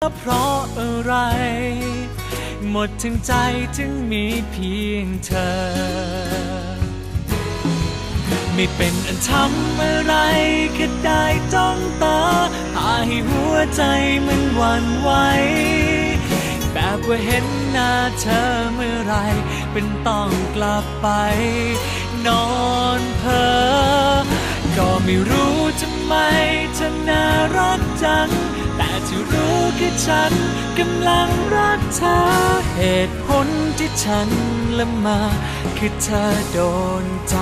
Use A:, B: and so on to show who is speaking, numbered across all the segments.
A: เพราะอะไรหมดทั้งใจถึงมีเพียงเธอไม่เป็นอันทำอะไรแค่ได้จ้องตาพาให้หัวใจมันหวั่นไหวแบบว่าเห็นหน้าเธอเมื่อไรเป็นต้องกลับไปนอนเพ้อก็ไม่รู้ทำไมเธอน่ารักจังแต่ที่รู้คือฉันกำลังรักเธอเหตุผลที่ฉันละเมอคือเธอโดนใจ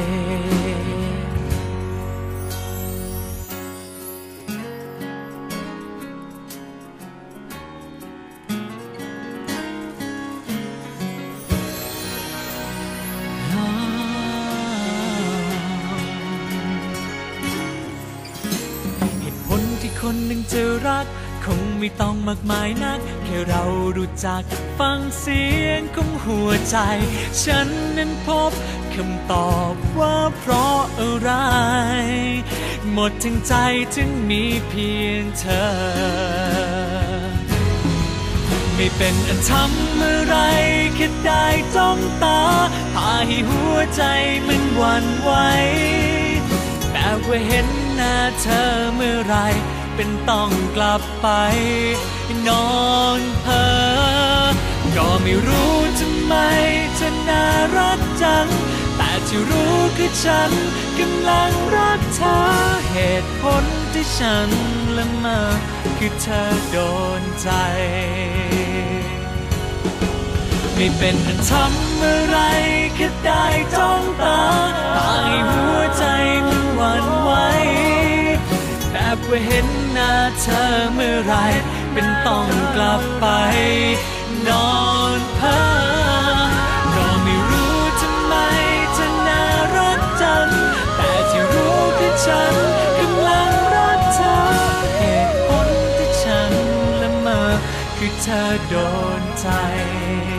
A: คนหนึ่งจะรักคงไม่ต้องมากมายนักแค่เรารู้จักฟังเสียงของหัวใจฉันนั้นพบคำตอบว่าเพราะอะไรหมดทั้งใจถึงมีเพียงเธอไม่เป็นอันทำอะไรแค่ได้จ้องตาพาให้หัวใจมันหวั่นไหวแบบว่าเห็นหน้าเธอเมื่อไรเป็นต้องกลับไปนอนเพ้อก็ไม่รู้ทำไมเธอน่ารักจังแต่ที่รู้คือฉันกำลังรักเธอเหตุผลที่ฉันละเมอคือเธอโดนใจไม่เป็นอันทำอะไรแค่ได้จ้องตาให้หัวใจมันหวั่นไหวแบบว่าเห็นหน้าเธอเมื่อไรเป็นต้องกลับไปนอนเพ้อก็ไม่รู้ทำไมเธอน่ารักจังแต่ที่รู้คือฉันกำลังรักเธอเหตุผลที่ฉันละเมอคือเธอโดนใจ